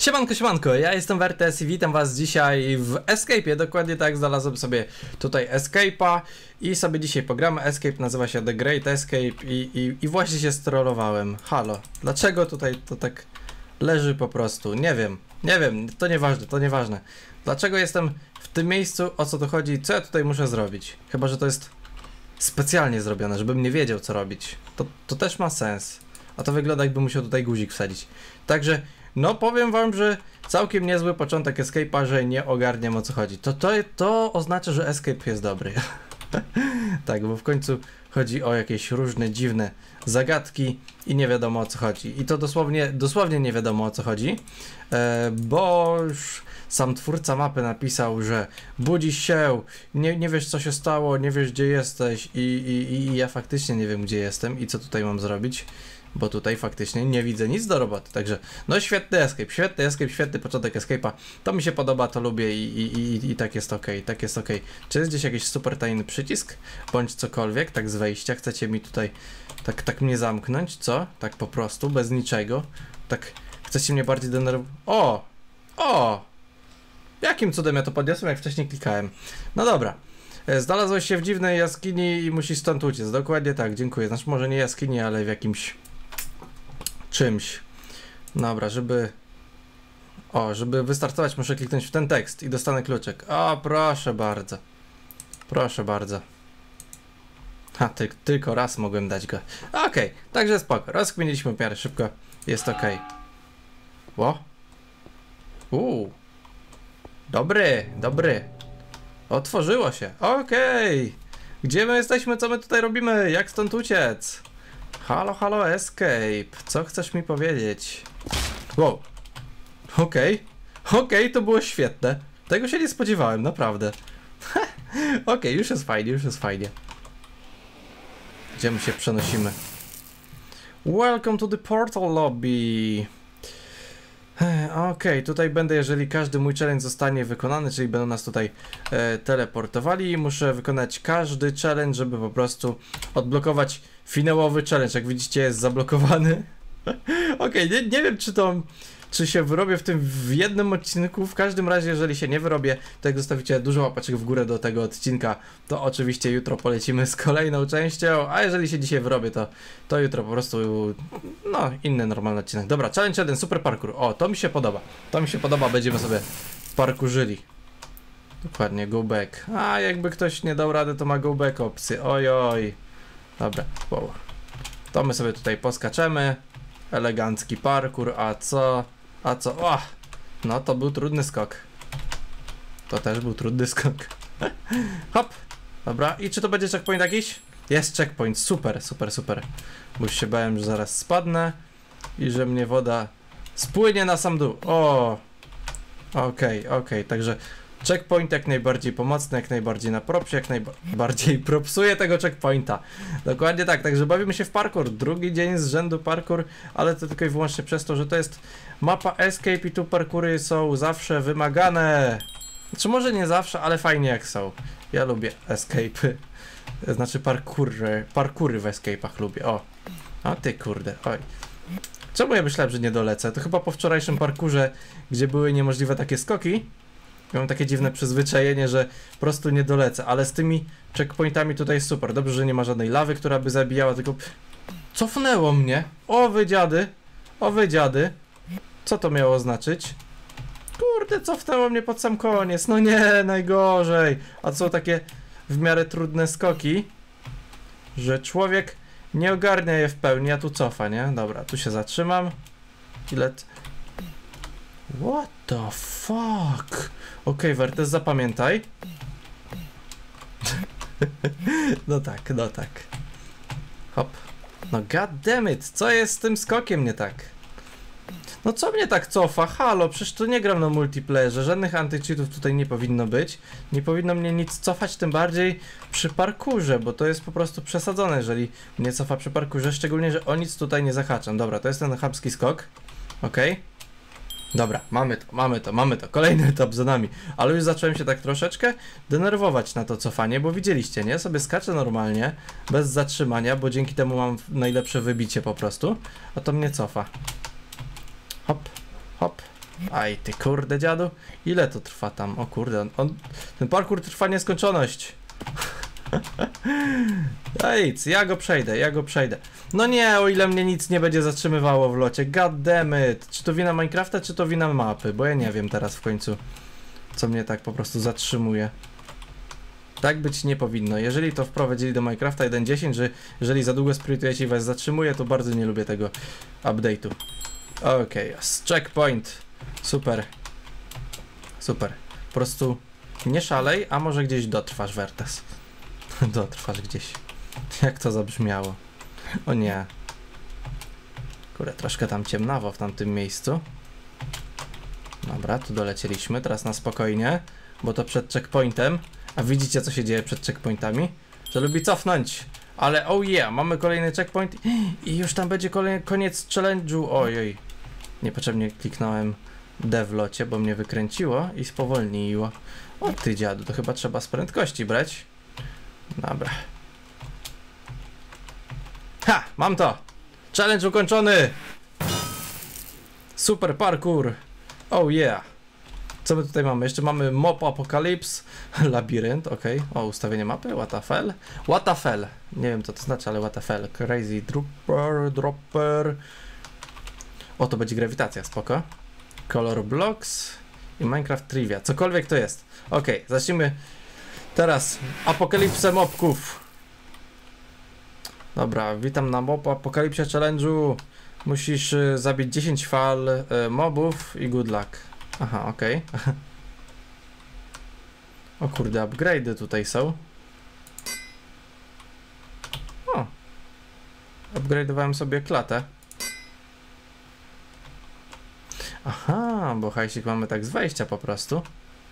Siemanko, siemanko, ja jestem Wertes i witam was dzisiaj w Escape'ie. Dokładnie tak, znalazłem sobie tutaj Escape'a i sobie dzisiaj pogramy. Escape nazywa się The Great Escape i właśnie się strollowałem. Halo, dlaczego tutaj to tak leży po prostu? Nie wiem, to nieważne. Dlaczego jestem w tym miejscu, o co tu chodzi, co ja tutaj muszę zrobić? Chyba że to jest specjalnie zrobione, żebym nie wiedział co robić. To też ma sens. A to wygląda jakby musiał tutaj guzik wsadzić. Także no powiem wam, że całkiem niezły początek Escape'a, że nie ogarniam o co chodzi. To oznacza, że Escape jest dobry. Tak, bo w końcu chodzi o jakieś różne dziwne zagadki i nie wiadomo o co chodzi. I to dosłownie nie wiadomo o co chodzi, bo już sam twórca mapy napisał, że budzisz się, nie wiesz co się stało, nie wiesz gdzie jesteś i ja faktycznie nie wiem gdzie jestem i co tutaj mam zrobić. Bo tutaj faktycznie nie widzę nic do roboty, także no świetny escape, świetny początek escape'a. To mi się podoba, to lubię i tak jest okej, tak jest okej. Czy jest gdzieś jakiś super tajny przycisk? Bądź cokolwiek, tak z wejścia, chcecie mi tutaj tak mnie zamknąć, co? Tak po prostu, bez niczego. Tak, chcecie mnie bardziej denerwować. O! Jakim cudem ja to podniosłem, jak wcześniej klikałem? No dobra. Znalazłeś się w dziwnej jaskini i musisz stąd uciec. Dokładnie tak, dziękuję. Znaczy może nie jaskini, ale w jakimś czymś. Dobra, żeby wystartować, muszę kliknąć w ten tekst i dostanę kluczyk. O, proszę bardzo. Proszę bardzo. Tylko raz mogłem dać go. Okej, także spoko. Rozkminiliśmy w miarę szybko. Jest okej. Ło? Dobry. Otworzyło się. Okej. Gdzie my jesteśmy? Co my tutaj robimy? Jak stąd uciec? Halo, Escape. Co chcesz mi powiedzieć? Wow. Okej, to było świetne. Tego się nie spodziewałem, naprawdę. Okej, już jest fajnie. Gdzie my się przenosimy? Welcome to the portal lobby. Okej, tutaj będę, jeżeli każdy mój challenge zostanie wykonany, czyli będą nas tutaj teleportowali, muszę wykonać każdy challenge, żeby po prostu odblokować finałowy challenge. Jak widzicie, jest zablokowany. Okej, nie wiem czy się wyrobię w tym w jednym odcinku. W każdym razie, jeżeli się nie wyrobię, to jak zostawicie dużo łapeczek w górę do tego odcinka, to oczywiście jutro polecimy z kolejną częścią, a jeżeli się dzisiaj wyrobię, to jutro po prostu, no, inny normalny odcinek. Dobra, challenge 1, super parkour. O, to mi się podoba, będziemy sobie parkurzyli. Dokładnie, go back. A jakby ktoś nie dał rady, to ma go back opcję. Oj. Dobra, wow. To my sobie tutaj poskaczemy. Elegancki parkour, a co? O! No to był trudny skok. To też był trudny skok. Hop! Dobra, i czy to będzie checkpoint jakiś? Jest checkpoint, super. Bo już się bałem, że zaraz spadnę i że mnie woda spłynie na sam dół. O! Okej, także checkpoint jak najbardziej pomocny, jak najbardziej na propsie, jak najbardziej propsuje tego checkpointa. Dokładnie tak, także bawimy się w parkour. Drugi dzień z rzędu parkour, ale to tylko i wyłącznie przez to, że to jest mapa Escape i tu parkoury są zawsze wymagane. Znaczy może nie zawsze, ale fajnie jak są. Ja lubię Escape'y. Znaczy parkoury w Escape'ach lubię. O ty kurde, oj. Czemu ja myślałem, że nie dolecę? To chyba po wczorajszym parkurze, gdzie były niemożliwe takie skoki. Mam takie dziwne przyzwyczajenie, że po prostu nie dolecę, ale z tymi checkpointami tutaj jest super. Dobrze, że nie ma żadnej lawy, która by zabijała, tylko cofnęło mnie. O wy dziady. Co to miało znaczyć? Kurde, cofnęło mnie pod sam koniec. No nie, najgorzej. A to są takie w miarę trudne skoki, że człowiek nie ogarnia je w pełni, a tu cofa, nie? Dobra, tu się zatrzymam. What the fuck? Okej, Wertes, zapamiętaj. No tak. Hop. No goddammit, co jest z tym skokiem nie tak? No co mnie tak cofa? Halo, przecież tu nie gram na multiplayerze, żadnych anty-cheatów tutaj nie powinno być. Nie powinno mnie nic cofać, tym bardziej przy parkurze, bo to jest po prostu przesadzone, jeżeli mnie cofa przy parkurze, szczególnie, że o nic tutaj nie zahaczam. Dobra, to jest ten chamski skok. Okej. Dobra, mamy to. Kolejny etap za nami. Ale już zacząłem się tak troszeczkę denerwować na to cofanie, bo widzieliście, nie? Sobie skaczę normalnie, bez zatrzymania, bo dzięki temu mam najlepsze wybicie po prostu, a to mnie cofa. Hop. Aj ty kurde dziadu. Ile to trwa tam? O kurde, ten parkour trwa nieskończoność. Ej, ja go przejdę. No nie, o ile mnie nic nie będzie zatrzymywało w locie. God damn it. Czy to wina Minecrafta, czy to wina mapy? Bo ja nie wiem teraz w końcu, co mnie tak po prostu zatrzymuje. Tak być nie powinno. Jeżeli to wprowadzili do Minecrafta 1.10, że jeżeli za długo sprintujecie i was zatrzymuje, to bardzo nie lubię tego update'u. Okej, checkpoint. Super. Super. Po prostu nie szalej, a może gdzieś dotrwasz, Wertes. Dotrwasz gdzieś. Jak to zabrzmiało? O nie. Kurde, troszkę tam ciemnawo w tamtym miejscu. Dobra, tu dolecieliśmy. Teraz na spokojnie, bo to przed checkpointem. A widzicie, co się dzieje przed checkpointami? Że lubi cofnąć. Ale oh yeah, mamy kolejny checkpoint i już tam będzie koniec challenge'u. Ojej. Niepotrzebnie kliknąłem D w locie, bo mnie wykręciło i spowolniło. O ty dziadu, to chyba trzeba z prędkości brać. Dobra. Ha! Mam to! Challenge ukończony! Super parkour! Oh yeah! Co my tutaj mamy? Jeszcze mamy Mob Apocalypse, labirynt, ok. O, ustawienie mapy, WTF. WTF. Nie wiem co to znaczy, ale WTF. Crazy Dropper. O, to będzie grawitacja, spoko. Color Blocks i Minecraft Trivia, cokolwiek to jest. Ok, zacznijmy teraz apokalipsę mobków. Dobra, witam na Mob Apokalipsie Challenge'u. Musisz zabić 10 fal mobów i good luck. Aha, okej. O kurde, upgrade'y tutaj są. O. Upgrade'owałem sobie klatę. Aha, bo hajsik mamy tak z wejścia po prostu.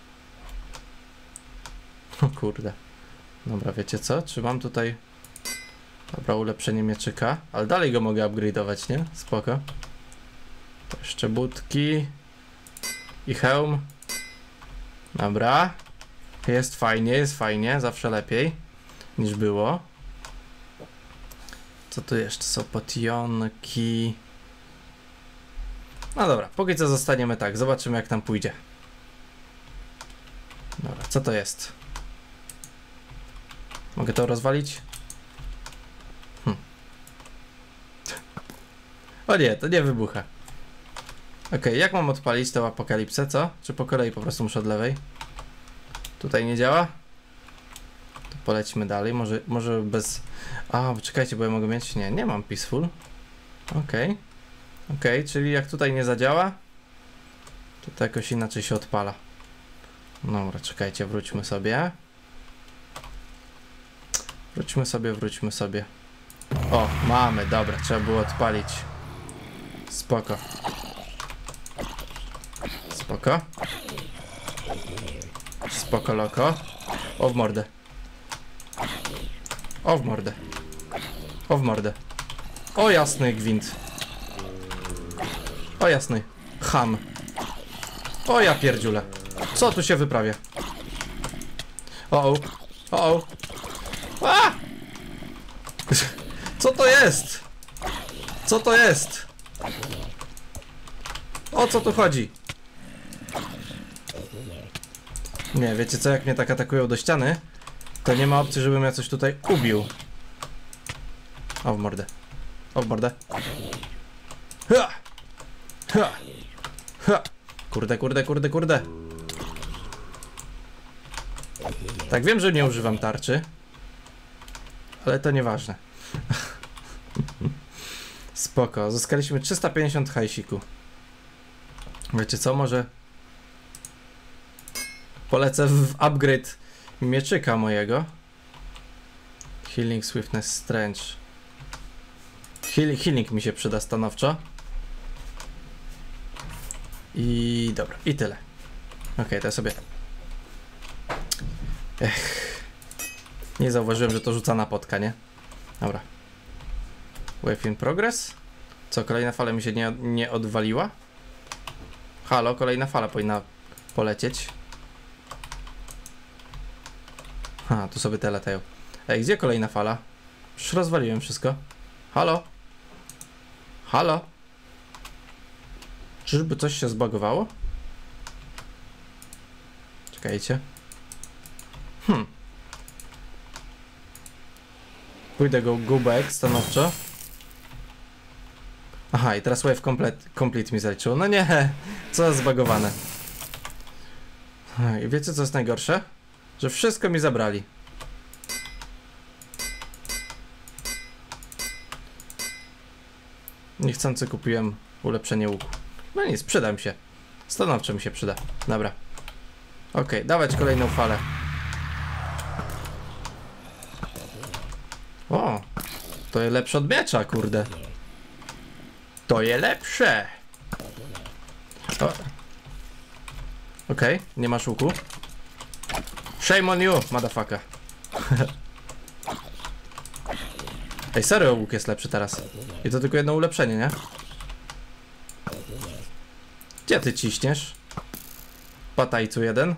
O kurde. Dobra, wiecie co? Czy mam tutaj... Dobra, ulepszenie mieczyka. Ale dalej go mogę upgrade'ować, nie? Spoko. To jeszcze budki. I hełm. Dobra. Jest fajnie. Zawsze lepiej niż było. Co tu jeszcze są? Potionki. No dobra, póki co zostaniemy tak. Zobaczymy jak tam pójdzie. Dobra, co to jest? Mogę to rozwalić? O nie, to nie wybucha. Okej, jak mam odpalić tę apokalipsę, co? Czy po kolei po prostu muszę od lewej? Tutaj nie działa? To polećmy dalej, może bez... A, czekajcie, bo ja mogę mieć... Nie mam peaceful. Okej, czyli jak tutaj nie zadziała, to jakoś inaczej się odpala. Dobra, czekajcie, wróćmy sobie. Wróćmy sobie. O, mamy, dobra, trzeba było odpalić. Spoko. Spoko loko. O w mordę. O jasny gwint. O jasny cham. O ja pierdziule. Co tu się wyprawia? O. A! Co to jest? O co tu chodzi? Nie, wiecie co, jak mnie tak atakują do ściany, to nie ma opcji, żebym ja coś tutaj ubił. O w mordę. Ha! Kurde. Tak, wiem, że nie używam tarczy, ale to nieważne. Spoko, zyskaliśmy 350 hajsiku. Wiecie co, może polecę w upgrade mieczyka mojego. Healing, Swiftness, Strength. Healing mi się przyda stanowczo. I dobra, i tyle. Okej, to ja sobie... Nie zauważyłem, że to rzuca na potka, nie? Dobra. Wave in progress. Co, kolejna fala mi się nie odwaliła? Halo, kolejna fala powinna polecieć. Ha, tu sobie te latają. Ej, gdzie kolejna fala? Już rozwaliłem wszystko. Halo? Czyżby coś się zbagowało? Czekajcie. Pójdę go back stanowczo. Aha, i teraz wave complete mi zaliczyło. No nie, co za zbagowane. I wiecie co jest najgorsze? Że wszystko mi zabrali. Niechcący kupiłem ulepszenie łuku. No nic, przyda mi się. Stanowczo mi się przyda. Dobra. Okej, dawać kolejną falę. O, to jest lepsze od miecza, kurde. To jest lepsze. Okej, nie masz łuku. Shame on you, motherfucker. Ej, serio łuk jest lepszy teraz. I to tylko jedno ulepszenie, nie? Gdzie ty ciśniesz? Patajcu jeden.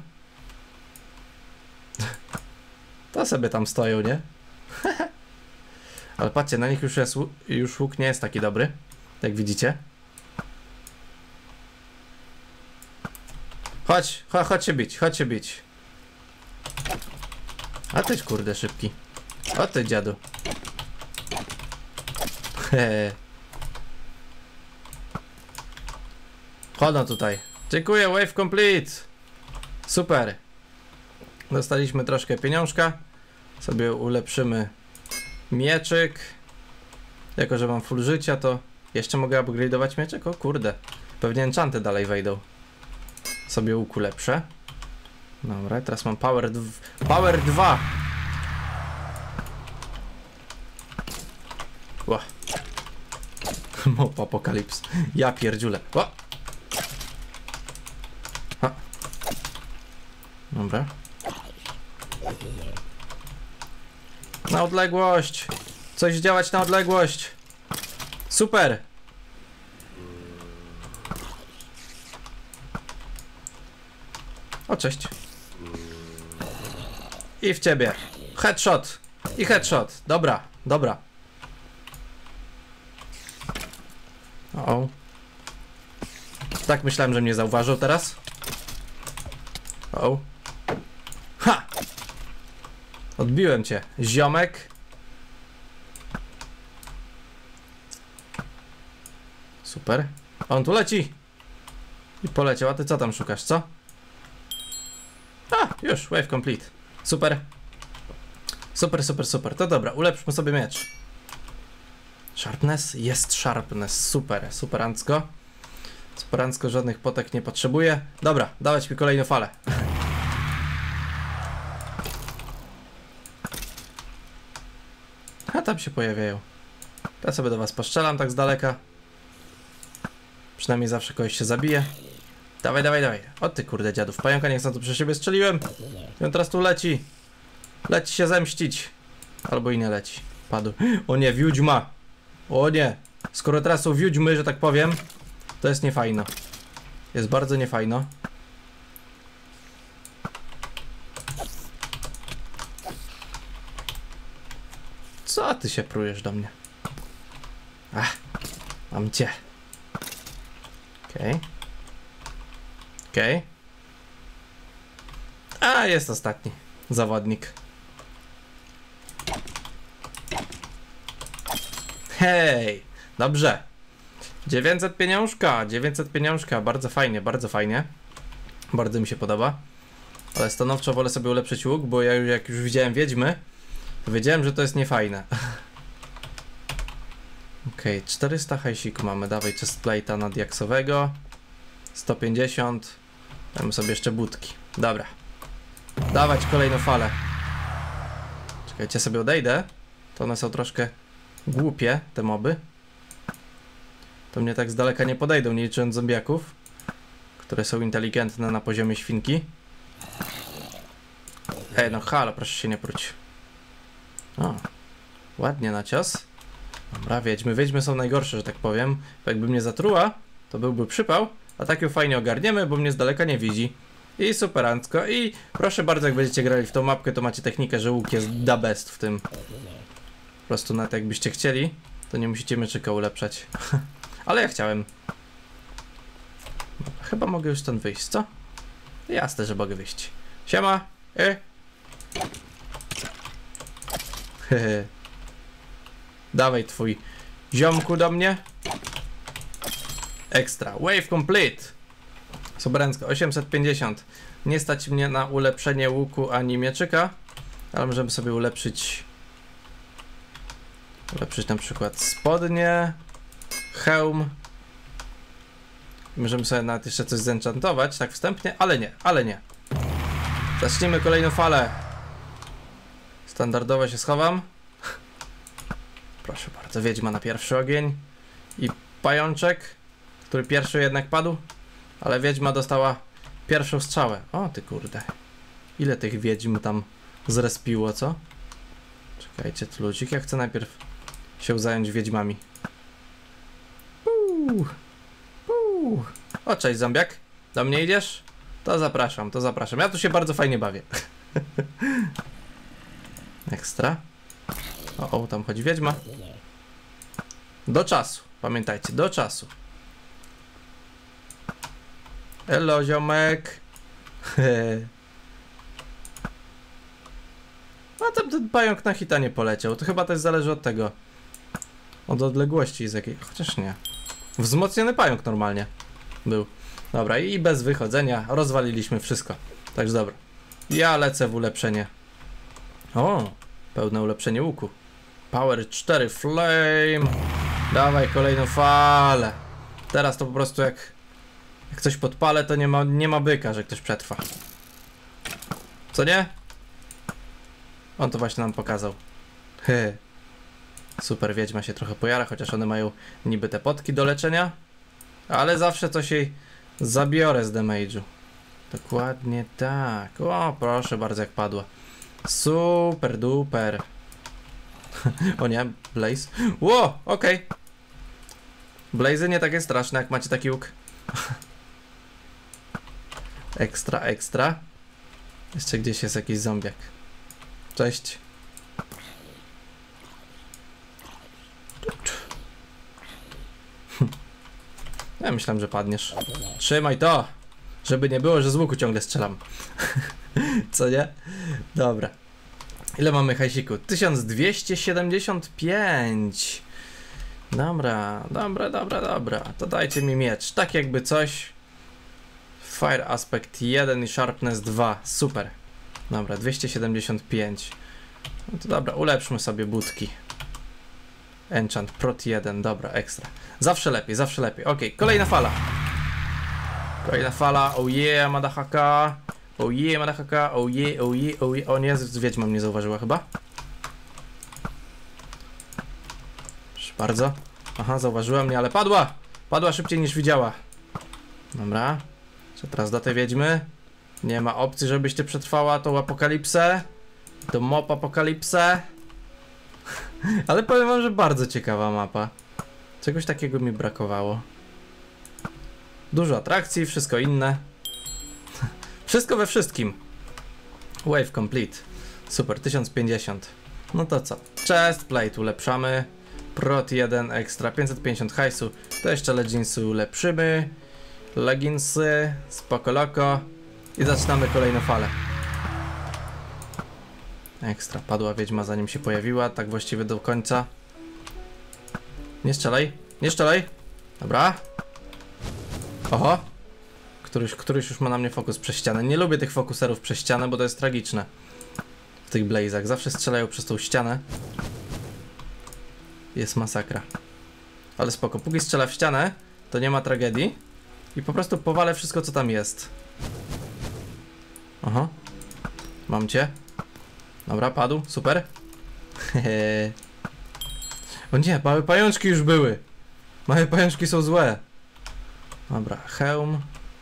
To sobie tam stoją, nie? Ale patrzcie, na nich już łuk nie jest taki dobry. Jak widzicie. Chodź się bić. A ty kurde szybki. O ty dziadu. Chodzą tutaj. Dziękuję, wave complete. Super. Dostaliśmy troszkę pieniążka. Sobie ulepszymy mieczyk. Jako że mam full życia, to jeszcze mogę upgrade'ować mieczek? O kurde. Pewnie enchanty dalej wejdą. Sobie łuk ulepszę. Dobra, teraz mam power 2. Ła. Mop apokalips. Ja pierdziule. Ła. Ha. Dobra. Na odległość. Coś działać na odległość. Super. O, cześć. I w ciebie. Headshot. I headshot. Dobra, dobra. O. Tak myślałem, że mnie zauważył teraz. O. Ha! Odbiłem cię. Ziomek. Super. On tu leci. I poleciał. A ty co tam szukasz, co? A, już. Wave complete. Super. Super. To dobra. Ulepszmy sobie miecz. Sharpness? Jest sharpness. Super. Superancko. Superancko, żadnych potek nie potrzebuję. Dobra, dawać mi kolejną falę. A tam się pojawiają. Ja sobie do was postrzelam tak z daleka. Przynajmniej zawsze kogoś się zabije. Dawaj. O ty kurde dziadów. Pająka nie chcę, to przy siebie strzeliłem. I on teraz tu leci. Leci się zemścić. Albo i nie leci. Padł. O nie, wiedźma. O nie. Skoro teraz są wiedźmy, że tak powiem, to jest niefajno. Jest bardzo niefajno. Co ty się prujesz do mnie? Ach, mam cię. Okej. A, jest ostatni zawodnik. Hej, dobrze. 900 pieniążka, bardzo fajnie. Bardzo mi się podoba. Ale stanowczo wolę sobie ulepszyć łuk, bo ja jak już widziałem wiedźmy, to wiedziałem, że to jest niefajne. Okej, 400 hajsiku mamy, dawaj chestplate'a na diaksowego. 150. Damy sobie jeszcze budki. Dobra. Dawać kolejną falę. Czekajcie, sobie odejdę. To one są troszkę głupie, te moby. To mnie tak z daleka nie podejdą, nie licząc zombiaków, które są inteligentne na poziomie świnki. Ej, no halo, proszę się nie pruć. O, ładnie na cios. Dobra, wiedźmy są najgorsze, że tak powiem. Bo jakby mnie zatruła, to byłby przypał, a tak ją fajnie ogarniemy, bo mnie z daleka nie widzi. I superancko. I proszę bardzo, jak będziecie grali w tą mapkę, to macie technikę, że łuk jest the best w tym. Po prostu nawet jakbyście chcieli, to nie musicie mieczyka ulepszać. Ale ja chciałem. Chyba mogę już stąd wyjść, co? Jasne, że mogę wyjść. Siema! Dawaj twój ziomku do mnie. Ekstra. Wave complete. Sobręcko. 850. Nie stać mnie na ulepszenie łuku ani mieczyka, ale możemy sobie ulepszyć na przykład spodnie, hełm. Możemy sobie nawet jeszcze coś zenchantować, tak wstępnie, ale nie. Zacznijmy kolejną falę. Standardowo się schowam. Proszę bardzo, wiedźma na pierwszy ogień. I pajączek, który pierwszy jednak padł, ale wiedźma dostała pierwszą strzałę. O ty kurde. Ile tych wiedźm tam zrespiło, co? Czekajcie, tu ludzik, ja chcę najpierw się zająć wiedźmami. O, cześć zombiak. Do mnie idziesz? To zapraszam. Ja tu się bardzo fajnie bawię. Ekstra. O, tam chodzi wiedźma. Do czasu. Pamiętajcie, do czasu. Elo, ziomek. A tam ten pająk na hita nie poleciał. To chyba też zależy od tego. Od odległości z jakiej... Chociaż nie. Wzmocniony pająk normalnie był. Dobra, i bez wychodzenia rozwaliliśmy wszystko. Także dobra. Ja lecę w ulepszenie. O, pełne ulepszenie łuku. Power 4 flame. Dawaj kolejną falę. Teraz to po prostu jak coś podpalę, to nie ma byka, że ktoś przetrwa. Co nie? On to właśnie nam pokazał. Super, wiedźma się trochę pojara, chociaż one mają niby te potki do leczenia. Ale zawsze coś jej zabiorę z damage'u. Dokładnie tak. O, proszę bardzo, jak padła. Super duper. O nie, Blaze. Ło, okej. Blaze nie takie straszne, jak macie taki łuk. Ekstra. Jeszcze gdzieś jest jakiś zombiak. Cześć. Ja myślałem, że padniesz. Trzymaj to! Żeby nie było, że z łuku ciągle strzelam. Co nie? Dobra. Ile mamy hajsiku? 1275. Dobra. To dajcie mi miecz. Tak jakby coś. Fire Aspect 1 i Sharpness 2. Super. Dobra, 275. No to dobra, ulepszmy sobie budki. Enchant Prot 1, dobra, ekstra. Zawsze lepiej. Okej, kolejna fala. Oh yeah, madahaka. Oh yeah. O nie, wiedźma mnie zauważyła chyba. Proszę bardzo. Aha, zauważyła mnie, ale padła! Padła szybciej niż widziała. Dobra. Teraz do tej wiedźmy. Nie ma opcji, żebyś ty przetrwała tą apokalipsę. Tą mop apokalipsę. Ale powiem wam, że bardzo ciekawa mapa. Czegoś takiego mi brakowało. Dużo atrakcji, wszystko inne. Wszystko we wszystkim. Wave complete. Super, 1050. No to co? Chest plate ulepszamy. Prot 1 ekstra, 550 hajsu. To jeszcze leginsy ulepszymy. Leginsy, spoko loko. I zaczynamy kolejną falę. Ekstra, padła wiedźma zanim się pojawiła, tak właściwie do końca. Nie strzelaj. Dobra. Oho. Któryś już ma na mnie fokus przez ścianę. Nie lubię tych fokuserów przez ścianę, bo to jest tragiczne. W tych blazach. Zawsze strzelają przez tą ścianę. Jest masakra. Ale spoko. Póki strzela w ścianę, to nie ma tragedii. I po prostu powalę wszystko, co tam jest. Aha. Mam cię. Dobra, padł. Super. O nie, małe pajączki już były. Małe pajączki są złe. Dobra, hełm.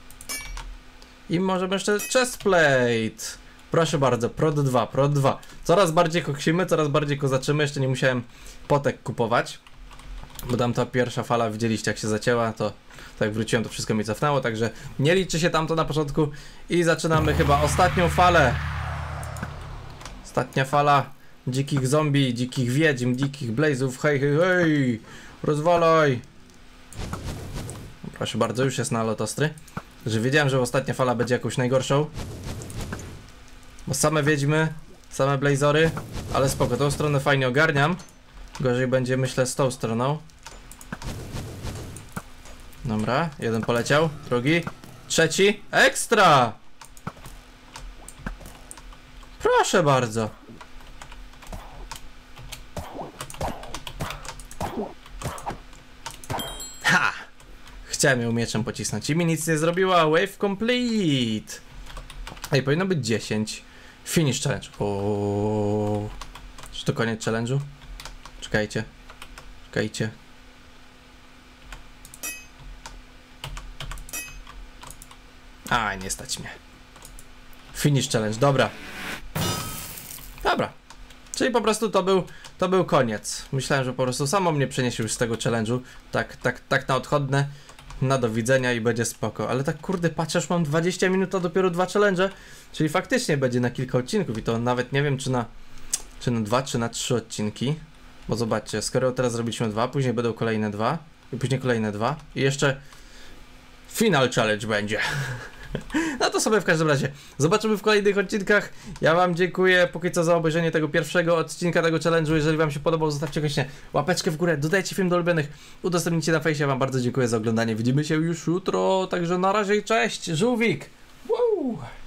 I możemy jeszcze chestplate. Proszę bardzo, prot 2. Coraz bardziej koksimy, coraz bardziej kozaczymy. Jeszcze nie musiałem potek kupować. Bo tam ta pierwsza fala, widzieliście jak się zacięła, to tak wróciłem, to wszystko mi cofnęło. Także nie liczy się tamto na początku. I zaczynamy chyba ostatnią falę. Ostatnia fala dzikich zombie, dzikich wiedźm, dzikich blazów. Hej. Rozwalaj. Proszę bardzo, już jest na lotostry. Że wiedziałem, że ostatnia fala będzie jakąś najgorszą. Bo same wiedźmy, same blazory, ale spoko, tą stronę fajnie ogarniam. Gorzej będzie, myślę, z tą stroną. Dobra, jeden poleciał, drugi, trzeci, ekstra! Proszę bardzo. Ha! Chciałem ją mieczem pocisnąć i mi nic nie zrobiła. Wave complete. Ej, powinno być 10. Finish challenge. Ooo. Czy to koniec challenge'u? Czekajcie. Czekajcie. A, nie stać mnie. Finish challenge, dobra. Dobra. Czyli po prostu to był koniec. Myślałem, że po prostu samo mnie przeniesie już z tego challenge'u. Tak na odchodne. Na do widzenia i będzie spoko. Ale tak kurde, patrzę, już mam 20 minut, a dopiero 2 challenge. Czyli faktycznie będzie na kilka odcinków. I to nawet nie wiem, czy na 2, czy na 3 odcinki. Bo zobaczcie, skoro teraz zrobiliśmy 2, później będą kolejne 2. I później kolejne 2. I jeszcze final challenge będzie. No to sobie w każdym razie zobaczymy w kolejnych odcinkach. Ja wam dziękuję póki co za obejrzenie tego pierwszego odcinka tego challenge'u. Jeżeli wam się podobał, zostawcie koniecznie łapeczkę w górę, dodajcie film do ulubionych, udostępnijcie na fejsie. Ja wam bardzo dziękuję za oglądanie. Widzimy się już jutro, także na razie i cześć, żółwik! Wow.